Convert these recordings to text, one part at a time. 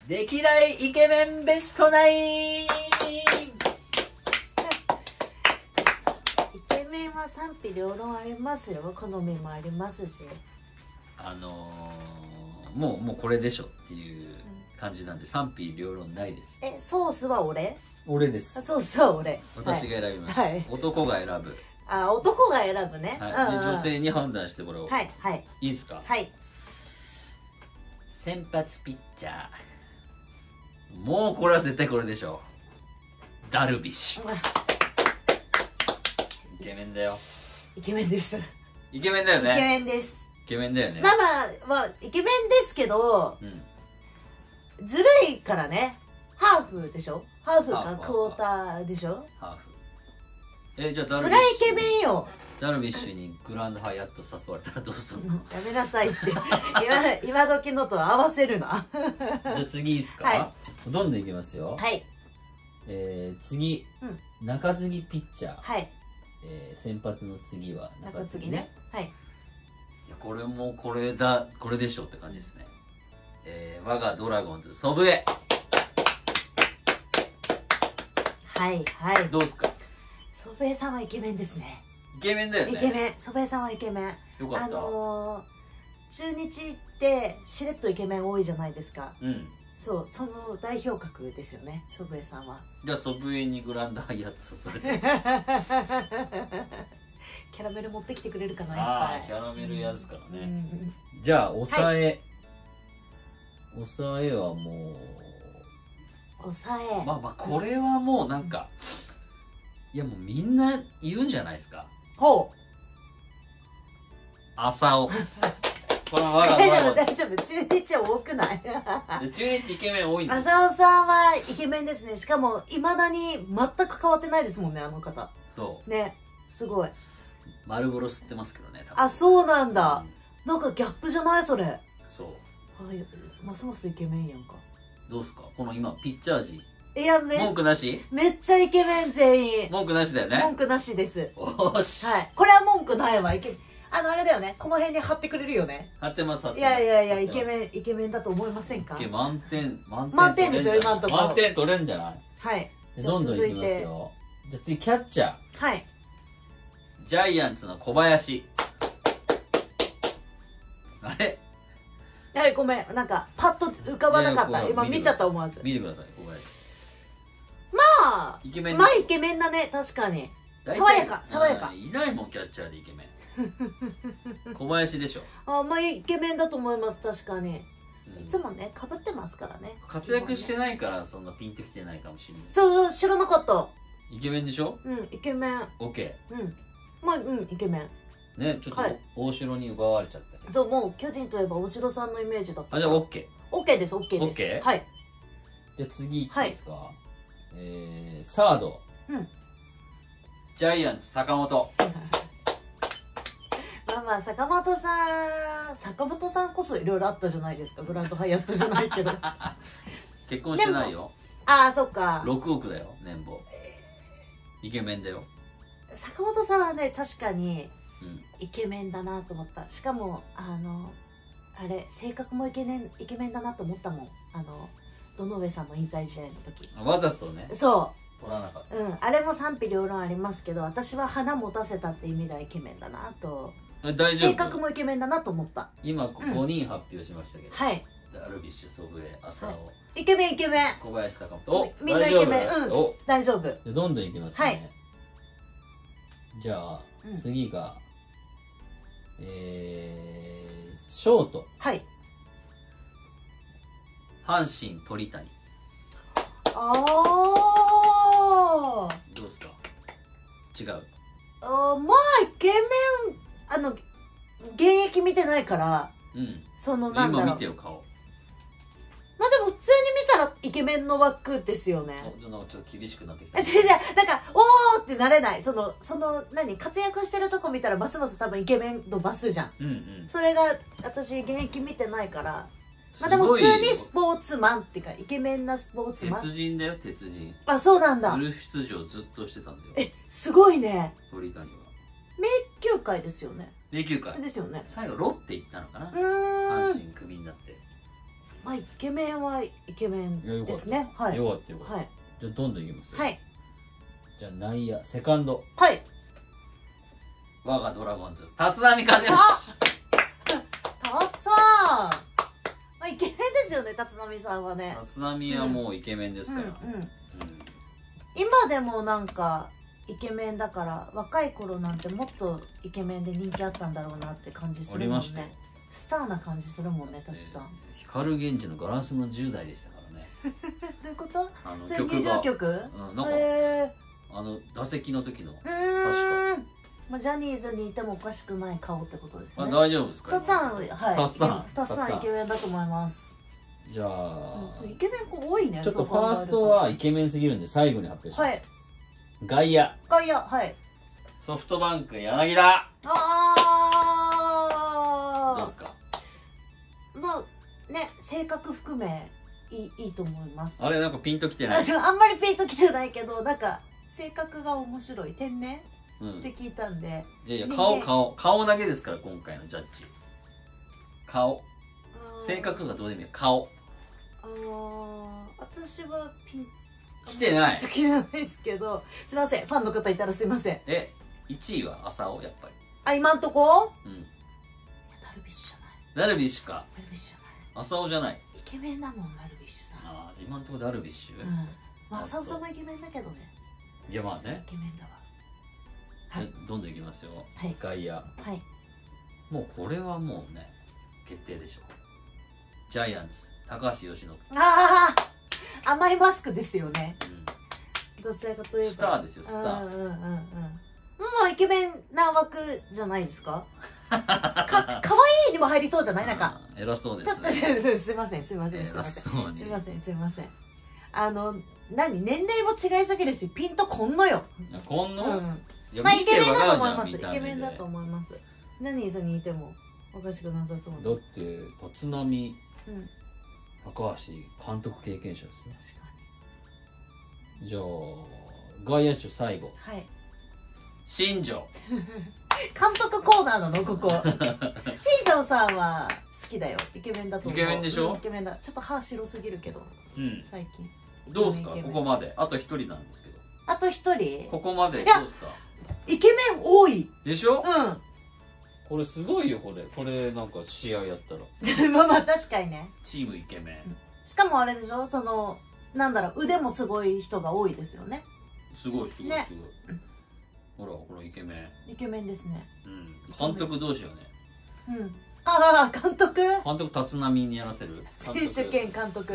歴代イケメンベストナイン。 イケメンは賛否両論ありますよ。好みもありますし。 もうこれでしょっていう感じなんで、賛否両論ないです。 ソースは俺です。 ソースは俺。 私が選びました。男が選ぶ。 男が選ぶね。 女性に判断してこれを。いいですか。先発ピッチャー。もうこれは絶対これでしょう。ダルビッシュ。イケメンだよ。 イケメンです。 イケメンだよね。 イケメンです。 イケメンだよね。 イケメンですけど、ずるいからね。ハーフでしょ。ハーフかクォーターでしょ。ハーフ。 じゃあダルビッシュ。 それはイケメンよ。 ダルビッシュにグランドハイアット誘われたらどうするの？ やめなさいって。今時のと合わせるな。 じゃあ次いいですか？どんどんいきますよ。次、中継ぎピッチャー。先発の次は中継ぎね。いや、これもこれでしょって感じですね。我がドラゴンズ、祖父江。どうですか？ 祖父江さんはイケメンですね。 イケメンだよね。 イケメン。祖父江さんはイケメン。 よかった。 中日ってしれっとイケメン多いじゃないですか。そう、その代表格ですよね、祖父江さんは。 じゃあ祖父江にグランドハイアットされて。 キャラメル持ってきてくれるかな。 キャラメルやつからね。じゃあ抑え。抑えはもう。 抑え。 これはもうなんか。いやもうみんな言うんじゃないですか。 ほう。 浅尾。この我がドラゴンズ。 大丈夫、中日は多くない？ 中日イケメン多いんですよ。 浅尾さんはイケメンですね。しかもいまだに全く変わってないですもんね、あの方。 そうね、すごい。 丸風呂吸ってますけどね。 そうなんだ。なんかギャップじゃないそれ。 そう。 ますますイケメンやんか。 どうすかこの今ピッチャー陣。 いや、 文句なし？ めっちゃイケメン全員。 文句なしだよね。 文句なしです。 おし。 これは文句ないわ。あれだよね。この辺に貼ってくれるよね。 貼ってます。 いや、イケメンだと思いませんか？ 満点でしょ、今のところ。 満点取れんじゃない？どんどんいきますよ。じゃあ次、キャッチャー。ジャイアンツの小林。あれ？ ごめん。なんか、パッと浮かばなかった。今見ちゃった思わず。 見てください、小林。イケメン。 イケメンだね、確かに。爽やか。 いないもん、キャッチャーでイケメン。小林でしょ。 イケメンだと思います、確かに。いつもね、被ってますからね。 活躍してないから、そんなピンときてないかもしれない。 そう、知らなかった。 イケメンでしょ？ イケメン。 オッケー。イケメン。 ね、ちょっと大城に奪われちゃったけど。 そう、もう巨人といえば大城さんのイメージだった。 じゃあオッケー。 オッケーです、オッケーです。じゃあ次いきますか。サード。ジャイアンツ坂本。 坂本さんこそいろいろあったじゃないですか。グランドハイアットじゃないけど。 結婚してないよ。 そっか。 6億だよ、年俸。イケメンだよ。 坂本さんはね、確かにイケメンだなと思った。しかも性格もイケメンだなと思ったもん。堂上さんの引退試合の時。 わざとね。 そう。 取らなかった。 あれも賛否両論ありますけど、私は花持たせたって意味ではイケメンだなと。 大丈夫。 性格もイケメンだなと思った。 今5人発表しましたけど。ダルビッシュ、祖父江、浅尾。 イケメン。 小林坂本。 みんなイケメン。大丈夫。 どんどんいきますね。じゃあ次がショート。阪神鳥谷。どうですか？違う。 イケメン。現役見てないから。 今見てよ、顔。 でも普通に見たらイケメンの枠ですよね。 ちょっと厳しくなってきた。 なんかおーってなれない。活躍してるとこ見たらますます多分イケメン度増すじゃん。それが私現役見てないから。でも普通にスポーツマンっていうかイケメンなスポーツマン。 鉄人だよ、鉄人。 そうなんだ。 フル出場ずっとしてたんだよ。 すごいね。 鳥谷は名球会ですよね。 名球会ですよね。 最後ロッテ行ったのかな。阪神クビになって。 まあイケメンはイケメンですね。はい。 よかったよかった。 はい。 じゃあどんどんいきますよ。 はい。 じゃあ内野セカンド。 はい。 我がドラゴンズ立浪和義。 たつさん。まあイケメンですよね、立浪さんはね。 立浪はもうイケメンですから。 今でもなんかイケメンだから若い頃なんてもっとイケメンで人気あったんだろうなって感じするもんね。スターな感じするもんね、たっつぁん。 光源氏のガラスの10代でしたからね。 どういうこと？ 曲が曲？ なんか打席の時の確か。 まあジャニーズにいてもおかしくない顔ってことですね。 大丈夫ですか？ たっつぁん、はい。たっつぁんイケメンだと思います。 じゃあイケメン子多いね。 ちょっとファーストはイケメンすぎるんで最後に発表します。はい。外野。 はい。 ソフトバンク柳田。どうですか？ まあね、性格含めいいと思います。 あれなんかピンときてない？ あんまりピンときてないけど、なんか性格が面白い、天然って聞いたんで。 いやいや、顔だけですから今回のジャッジ。顔。性格がどうでもいい。顔。 私はピン来てない。 来てないですけど、すいません、ファンの方いたらすいません。 1位は浅尾やっぱり。 今んとこ？ダルビッシュじゃない。 ダルビッシュか。 ダルビッシュじゃない。 浅尾じゃない。 イケメンだもん、ダルビッシュさん。 今んとこダルビッシュ。 まあ浅尾さんもイケメンだけどね。 いやまあね。 イケメンだわ。 はい。どんどんいきますよ。外野。はい。もうこれはもうね、決定でしょう。ジャイアンツ高橋由伸。 甘いマスクですよね。どちらかといえばスターですよ、スター。 もうイケメンな枠じゃないですか？かわいいにも入りそうじゃない？なんか偉そうですね。すいません。何年齢も違いすぎるしピンとこんのよ。 こんの？ まあイケメンだと思います。イケメンだと思います。ジャニーズにいてもおかしくなさそう。 だって立浪高橋監督経験者ですね。確かに。じゃあ外野手最後。はい。新庄。 監督コーナーなのここ。新庄さんは好きだよ。イケメンだと思う。 イケメンでしょ？ イケメンだ。ちょっと歯白すぎるけど。最近。 どうですか？ここまで。あと1人なんですけど。 あと1人？ ここまでどうですか？ イケメン多い。 でしょ？これすごいよ、これなんか試合やったら。 まあ確かにね。 チームイケメン。 しかもあれでしょ、なんだろう、腕もすごい人が多いですよね。 すごい。ほら、このイケメン。 イケメンですね。 監督どうしようね。 監督立浪にやらせる。 選手兼監督。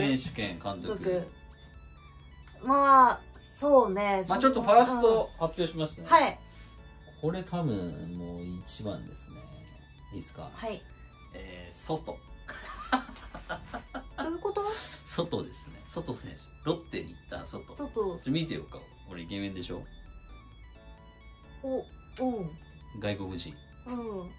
まあ、そうね。 まあちょっとファースト発表しますね。 はい。 これ多分もう一番ですね。いいですか？はい。外。 どういうこと？ 外ですね。外選手。ロッテに行った外。見てよ顔。これイケメンでしょ？外国人。 フ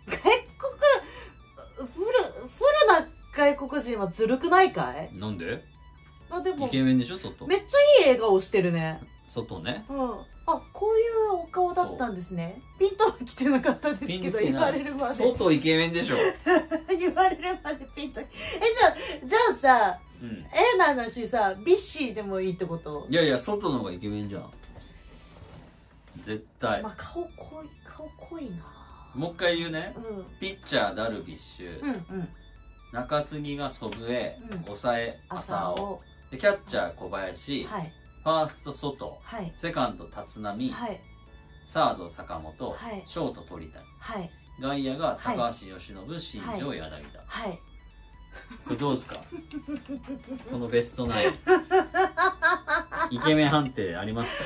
ルな外国人はずるくないかい？ なんで？ でもイケメンでしょ、外。 めっちゃいい笑顔してるね。 外ね。 こういうお顔だったんですね。ピンとは来てなかったですけど、言われるまで。 外イケメンでしょ。 言われるまでピンと。じゃあさ、な話さ、ビッシーでもいいってこと？ いやいや、外の方がイケメンじゃん。絶対。 まあ顔濃いな。 もう一回言うね。ピッチャーダルビッシュ、中継ぎが祖父江、抑え浅尾、キャッチャー小林、ファースト外、セカンド立浪、サード坂本、ショート鳥谷、外野が高橋由伸、新庄、柳田。これどうですか？このベストナイン。イケメン判定ありますか？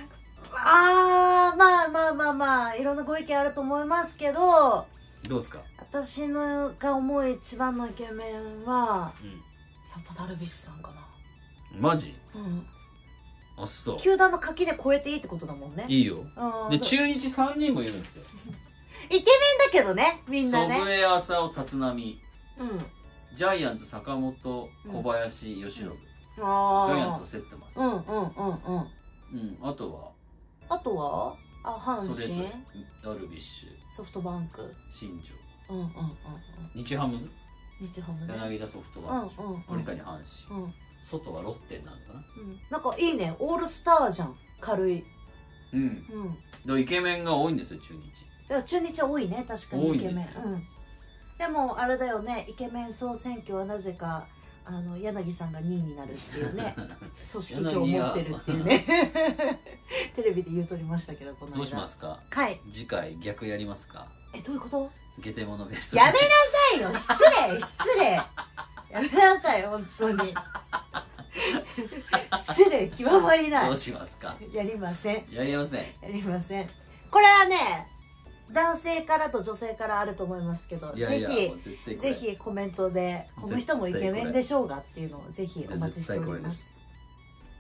まあいろんなご意見あると思いますけど、 どうですか？ 私のが思う一番のイケメンは、やっぱダルビッシュさんかな。 マジ？あ、そう。 球団の垣根越えていいってことだもんね。 いいよ。で、中日3人もいるんですよ。 イケメンだけどね、みんなね。 祖父江、浅尾、立浪。ジャイアンツ、坂本、小林、由伸。ジャイアンツと競ってます。あとは阪神、 ダルビッシュ、ソフトバンク、 新庄、日ハム、 日ハムね。 柳田ソフトバンク、鳥谷阪神、外はロッテなのかな。 なんかいいね、オールスターじゃん、軽い。 イケメンが多いんですよ、中日。 だから中日は多いね、確かにイケメン。でもあれだよね、イケメン総選挙はなぜか柳さんが2位になるっていうね、組織票を持ってるっていうねテレビで言うとりましたけど、この間。 どうしますか。 はい。 次回逆やりますか。 どういうこと？ ゲテモノベスト。 やめなさいよ、失礼。やめなさい、本当に。失礼極まりない。 どうしますか。 やりません。 やりません。 やりません。これはね、男性からと女性からあると思いますけど、ぜひコメントでこの人もイケメンでしょうがっていうのをぜひお待ちしております。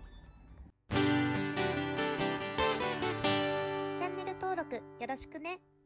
チャンネル登録よろしくね。